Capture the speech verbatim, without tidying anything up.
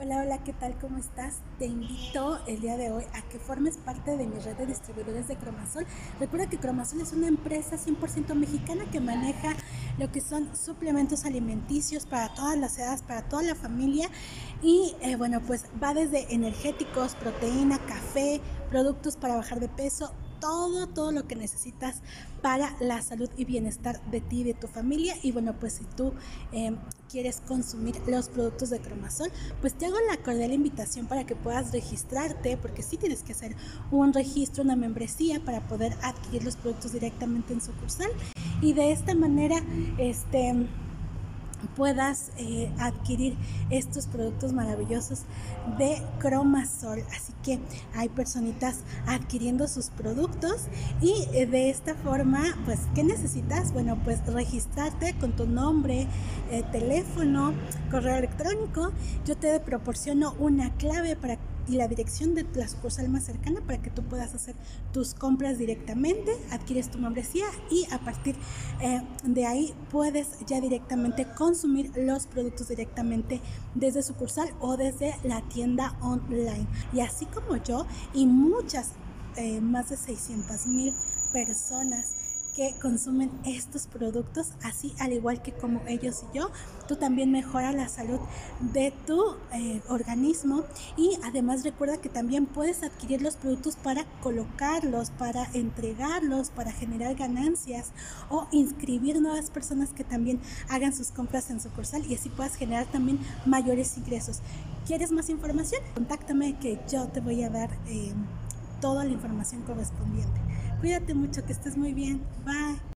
Hola, hola, ¿qué tal? ¿Cómo estás? Te invito el día de hoy a que formes parte de mi red de distribuidores de Cromasol. Recuerda que Cromasol es una empresa cien por ciento mexicana que maneja lo que son suplementos alimenticios para todas las edades, para toda la familia. Y eh, bueno, pues va desde energéticos, proteína, café, productos para bajar de peso, todo, todo lo que necesitas para la salud y bienestar de ti y de tu familia. Y bueno, pues si tú eh, quieres consumir los productos de Cromasol, pues te hago la cordial invitación para que puedas registrarte, porque sí tienes que hacer un registro, una membresía para poder adquirir los productos directamente en sucursal. Y de esta manera, este puedas eh, adquirir estos productos maravillosos de Cromasol. Así que hay personitas adquiriendo sus productos y eh, de esta forma, pues, ¿qué necesitas? Bueno, pues registrarte con tu nombre, eh, teléfono, correo electrónico. Yo te proporciono una clave para y la dirección de la sucursal más cercana para que tú puedas hacer tus compras directamente, adquieres tu membresía y a partir eh, de ahí puedes ya directamente consumir los productos directamente desde sucursal o desde la tienda online. Y así como yo y muchas, eh, más de seiscientas mil personas que consumen estos productos, así al igual que como ellos y yo, tú también mejora la salud de tu eh, organismo. Y además recuerda que también puedes adquirir los productos para colocarlos, para entregarlos, para generar ganancias o inscribir nuevas personas que también hagan sus compras en sucursal y así puedas generar también mayores ingresos. ¿Quieres más información? Contáctame que yo te voy a dar eh, toda la información correspondiente. Cuídate mucho, que estés muy bien. Bye.